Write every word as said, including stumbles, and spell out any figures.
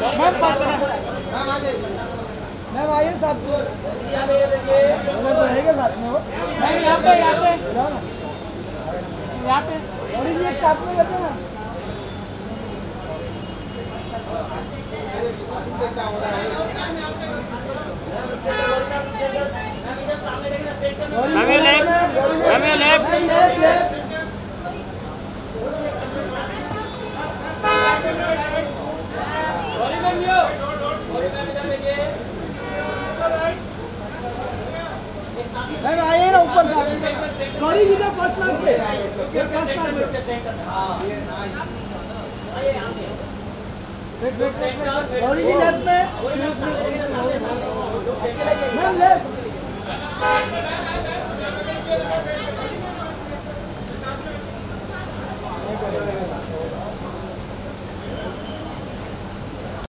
ma'am ma'am आइए साथ में रहेगा साथ में वो मैम यहाँ पे यहाँ पे यहाँ पे और ये साथ में बैठे ना मैम ये लेफ्ट मैम ये लेफ्ट मैम आइए ना ऊपर से गौरी जी का फर्स्ट नाम पे फर्स्ट नाम पे गौरी जी लेफ्ट में मैम लेफ्ट